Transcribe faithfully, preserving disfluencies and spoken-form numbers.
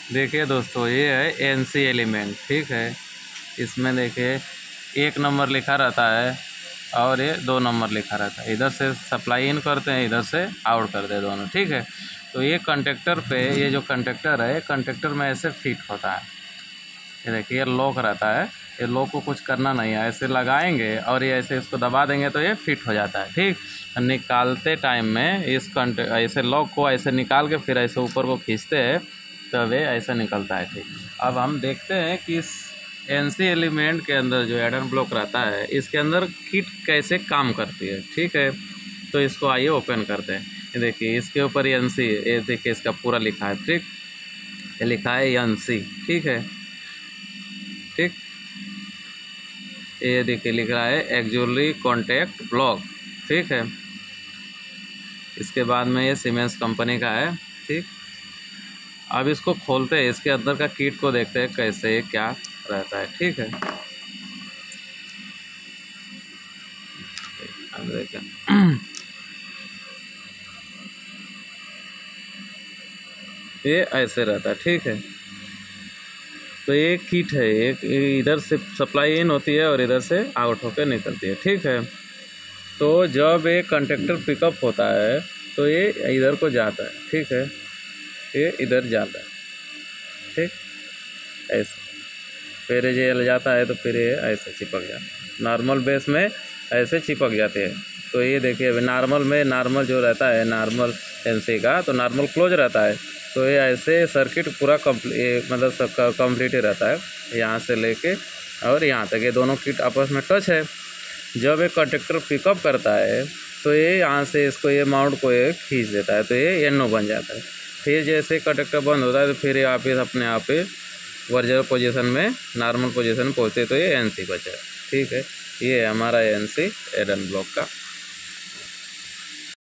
देखिए दोस्तों, ये है एन सी एलिमेंट, ठीक है। इसमें देखिए एक नंबर लिखा रहता है और ये दो नंबर लिखा रहता है। इधर से सप्लाई इन करते हैं, इधर से आउट करते हैं दोनों, ठीक है। तो ये कंडक्टर पे, ये जो कंडक्टर है, कंडक्टर में ऐसे फिट होता है। ये देखिए ये लॉक रहता है। ये लॉक को कुछ करना नहीं है, ऐसे लगाएंगे और ये ऐसे इसको दबा देंगे तो ये फिट हो जाता है, ठीक। निकालते टाइम में इस कंट ऐसे लॉक को ऐसे निकाल के फिर ऐसे ऊपर को खींचते हैं तब ये ऐसा निकलता है, ठीक। अब हम देखते हैं कि इस एन सी एलिमेंट के अंदर जो एडन ब्लॉक रहता है, इसके अंदर किट कैसे काम करती है, ठीक है। तो इसको आइए ओपन करते हैं। ये देखिए इसके ऊपर एन सी, ये देखिए इसका पूरा लिखा है, ठीक। ये लिखा है एन सी, ठीक है, ठीक। ये देखिए लिख रहा है एक्जुअली कॉन्टैक्ट ब्लॉक, ठीक है। इसके बाद में ये सीमेंस कंपनी का है, ठीक। अब इसको खोलते हैं, इसके अंदर का किट को देखते हैं कैसे क्या रहता है, ठीक है। अब देखें ये ऐसे रहता है, ठीक है। तो ये किट है, एक इधर से सप्लाई इन होती है और इधर से आउट होकर निकलती है, ठीक है। तो जब एक कंडक्टर पिकअप होता है तो ये इधर को जाता है, ठीक है। ये इधर जाता है, ठीक, ऐसे फिर ये जल जाता है तो फिर ये ऐसे चिपक जाता है। नॉर्मल बेस में ऐसे चिपक जाते हैं। तो ये देखिए अभी नॉर्मल में, नॉर्मल जो रहता है नॉर्मल एनसी का, तो नॉर्मल क्लोज रहता है। तो ये ऐसे सर्किट पूरा कम्प्लीट, मतलब सबका कम्प्लीट ही रहता है, यहाँ से लेके और यहाँ तक। ये दोनों किट आपस में टच है। जब एक कंडक्टर पिकअप करता है तो ये यहाँ से इसको, ये माउंट को ये खींच देता है, तो ये एन ओ बन जाता है। फिर जैसे कंडक्टर बंद होता है तो फिर ये आप अपने आप ही वर्जर पोजीशन में, नॉर्मल पोजीशन में पहुँचते तो ये एन सी बचा है, ठीक है। ये है हमारा एन सी एडन ब्लॉक का।